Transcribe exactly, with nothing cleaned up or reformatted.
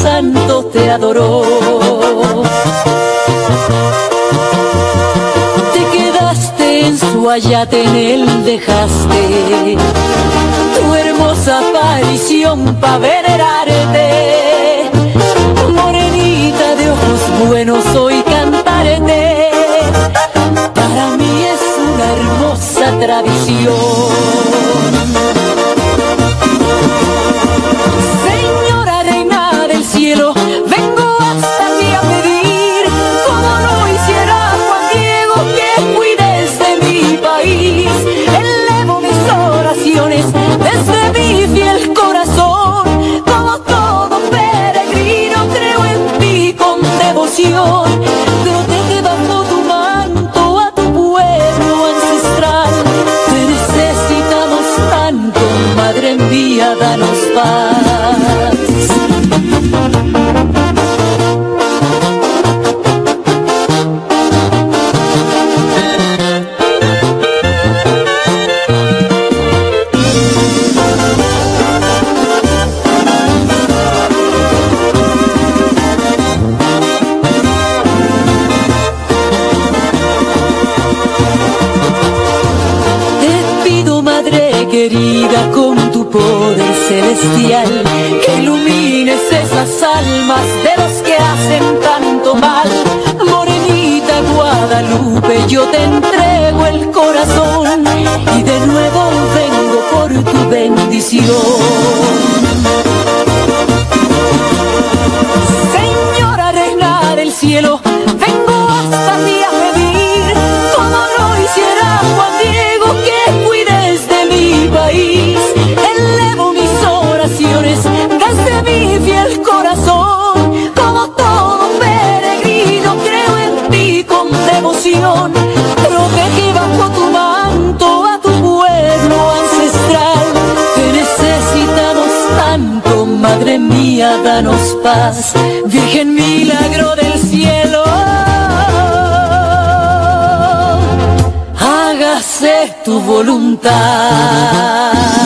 Santo te adoró. Te quedaste en su ayate, en él dejaste tu hermosa aparición pa' venerarte. Morenita de ojos buenos, hoy cantarte para mí es una hermosa tradición. Señora reina del cielo, vengo hasta ti a pedir, como lo hiciera Juan Diego, que cuides de mi país. Elevo mis oraciones desde mi fiel corazón, como todo peregrino creo en ti con devoción. Protege bajo tu manto a tu pueblo ancestral, te necesitamos tanto, Madre mía, danos paz. Querida, con tu poder celestial, que ilumines esas almas de los que hacen tanto mal. Morenita Guadalupe, yo te entrego el corazón y de nuevo vengo por tu bendición. Señora reina del cielo, vengo hasta ti a pedir, como lo hiciera Juan Diego, que cuides de mi país. Elevo mis oraciones desde mi fiel corazón, como todo peregrino creo en ti con devoción. Protege bajo tu manto a tu pueblo ancestral, que necesitamos tanto, Madre mía, danos paz. Virgen milagro del cielo, hágase tu voluntad.